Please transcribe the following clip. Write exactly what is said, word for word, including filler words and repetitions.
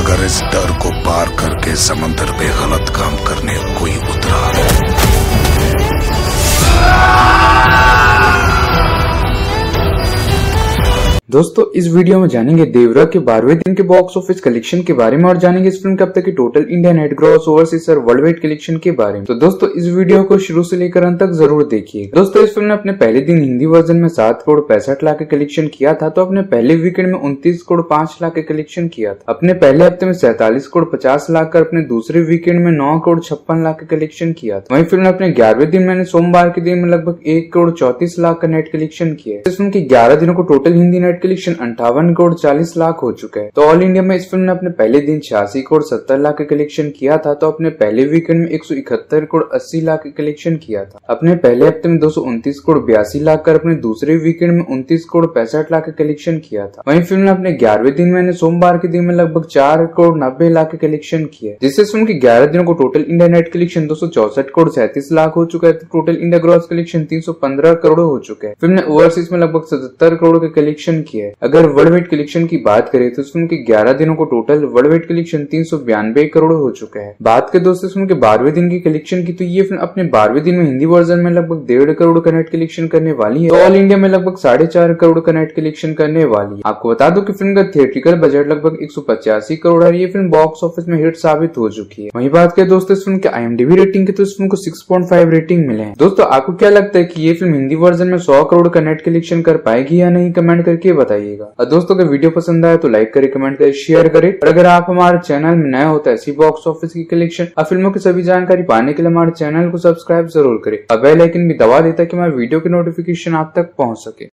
अगर इस डर को पार करके समंदर पे गलत काम करने कोई उतरा दोस्तों इस वीडियो में जानेंगे देवरा के बारहवें दिन के बॉक्स ऑफिस कलेक्शन के बारे में और जानेंगे इस फिल्म के अब तक की total India net gross overseas और वर्ल्ड वाइड कलेक्शन के बारे में। तो दोस्तों इस वीडियो को शुरू से लेकर अंत तक जरूर देखिए। दोस्तों इस फिल्म ने अपने पहले दिन हिंदी वर्जन में सात करोड़ पैंसठ लाख के कलेक्शन किया था, तो अपने पहले वीकेंड में उनतीस करोड़ पांच लाख के कलेक्शन किया था। अपने पहले हफ्ते में सैंतालीस करोड़ पचास लाख कर अपने दूसरे वीकेंड में नौ करोड़ छप्पन लाख के कलेक्शन किया था। वहीं फिल्म ने अपने ग्यारहवें दिन में सोमवार के दिन में लगभग एक करोड़ चौतीस लाख का नेट कलेक्शन किया है। इस फिल्म के ग्यारह दिनों को टोटल हिंदी नेट कलेक्शन अंठावन करोड़ चालीस लाख हो चुका है। तो ऑल इंडिया में इस फिल्म ने अपने पहले दिन छियासी करोड़ सत्तर लाख के कलेक्शन किया था, तो अपने पहले वीकेंड में एक सौ इकहत्तर करोड़ अस्सी लाख के कलेक्शन किया था। अपने पहले हफ्ते में दो सौ उनतीस करोड़ बयासी लाख कर अपने दूसरे वीकेंड में उनतीस करोड़ पैंसठ लाख के कलेक्शन किया था। वहीं फिल्म ने अपने ग्यारहवें दिन में सोमवार के दिन में लगभग चार करोड़ नब्बे लाख के कलेक्शन किया, जिससे फिल्म के ग्यारह दिनों को टोटल इंडिया नेट कलेक्शन दो सौ चौसठ करोड़ सैंतीस लाख हो चुका है। तो टोटल इंडिया ग्रॉस कलेक्शन तीन सौ पंद्रह करोड़ हो चुका है। फिल्म ने ओवरसीज में लगभग सतहत्तर करोड़ के कलेक्शन किया है। अगर वर्ल्ड वाइड कलेक्शन की बात करें तो इस फिल्म के ग्यारह दिनों को टोटल वर्ल्ड वाइड कलेक्शन तीन सौ बयानबे करोड़ हो चुका है। बात करें दोस्तों इस फिल्म के बारहवें दिन की कलेक्शन की, तो ये फिल्म अपने बारहवें दिन में हिंदी वर्जन में लगभग डेढ़ करोड़ का नेट कलेक्शन करने वाली है। तो ऑल इंडिया में लगभग साढ़े चार करोड़ का नेट कलेक्शन करने वाली है। आपको बता दो कि फिल्म का थिएट्रिकल बजट लगभग एक सौ पचासी करोड़ है। ये फिल्म बॉक्स ऑफिस में हिट साबित हो चुकी है। वहीं बात करें दोस्तों इस फिल्म के आईएमडीबी रेटिंग की, तो इस फिल्म को सिक्स पॉइंट फाइव रेटिंग मिले हैं। दोस्तों आपको क्या लगता है कि ये फिल्म हिंदी वर्जन में सौ करोड़ का नेट कलेक्शन कर पाएगी या नहीं, कमेंट करके बताइएगा। और दोस्तों अगर वीडियो पसंद आए तो लाइक करें, कमेंट करें, शेयर करें। और अगर आप हमारे चैनल में नए हो तो ऐसी बॉक्स ऑफिस की कलेक्शन और फिल्मों की सभी जानकारी पाने के लिए हमारे चैनल को सब्सक्राइब जरूर करें और बेल आइकन भी दबा दें ताकि हमारे वीडियो की नोटिफिकेशन आप तक पहुंच सके।